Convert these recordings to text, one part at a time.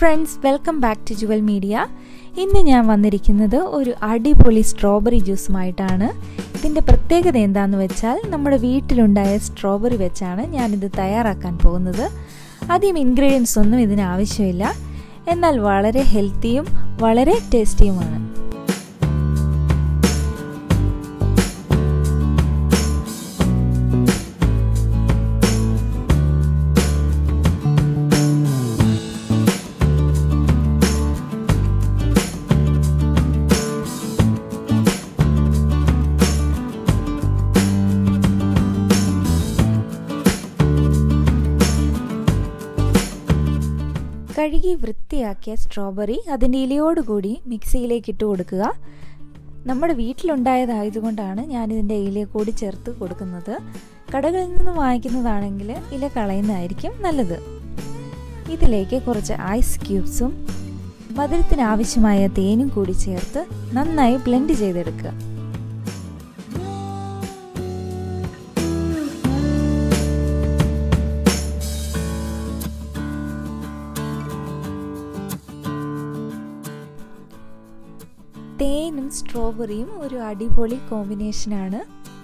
Friends, welcome back to Jewel Media. ഇന്ന് ഞാൻ വന്നിരിക്കുന്നത് ഒരു അടിപൊളി സ്ട്രോബെറി ജ്യൂസുമായിട്ടാണ്. ഇതിൻ്റെ പ്രത്യേകത എന്താണെന്ന് വെച്ചാൽ നമ്മുടെ വീട്ടിലുണ്ടായ സ്ട്രോബെറി വെച്ചാണ് ഞാനിത് തയ്യാറാക്കാൻ പോകുന്നത്. അധികം ഇൻഗ്രീഡിയൻസ് ഒന്നും ഇതിന് ആവശ്യമില്ല, എന്നാൽ വളരെ ഹെൽത്തിയും വളരെ ടേസ്റ്റിയുമാണ്. കഴുകി വൃത്തിയാക്കിയ സ്ട്രോബെറി അതിൻ്റെ ഇലയോടുകൂടി മിക്സിയിലേക്ക് ഇട്ട് കൊടുക്കുക. നമ്മുടെ വീട്ടിലുണ്ടായതായതുകൊണ്ടാണ് ഞാനിതിൻ്റെ ഇല കൂടി ചേർത്ത് കൊടുക്കുന്നത്. കടകളിൽ നിന്ന് വാങ്ങിക്കുന്നതാണെങ്കിൽ ഇല കളയുന്നതായിരിക്കും നല്ലത്. ഇതിലേക്ക് കുറച്ച് ഐസ് ക്യൂബ്സും മധുരത്തിന് ആവശ്യമായ തേനും കൂടി ചേർത്ത് നന്നായി ബ്ലെൻഡ് ചെയ്തെടുക്കുക. തേനും സ്ട്രോബെറിയും ഒരു അടിപൊളി കോമ്പിനേഷനാണ്.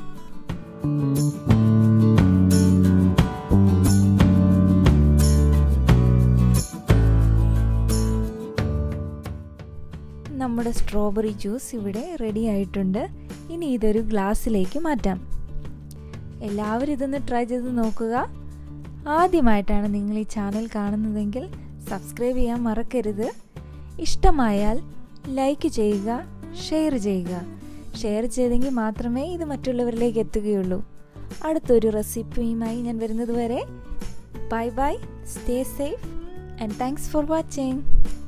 നമ്മുടെ സ്ട്രോബെറി ജ്യൂസ് ഇവിടെ റെഡി ആയിട്ടുണ്ട്. ഇനി ഇതൊരു ഗ്ലാസ്സിലേക്ക് മാറ്റാം. എല്ലാവരും ഇതൊന്ന് ട്രൈ ചെയ്ത് നോക്കുക. ആദ്യമായിട്ടാണ് നിങ്ങൾ ഈ ചാനൽ കാണുന്നതെങ്കിൽ സബ്സ്ക്രൈബ് ചെയ്യാൻ മറക്കരുത്. ഇഷ്ടമായാൽ ലൈക്ക് ചെയ്യുക, ഷെയർ ചെയ്യുക. ഷെയർ ചെയ്തെങ്കിൽ മാത്രമേ ഇത് മറ്റുള്ളവരിലേക്ക് എത്തുകയുള്ളൂ. അടുത്തൊരു റെസിപ്പിയുമായി ഞാൻ വരുന്നത് വരെ bye bye, stay safe and thanks for watching.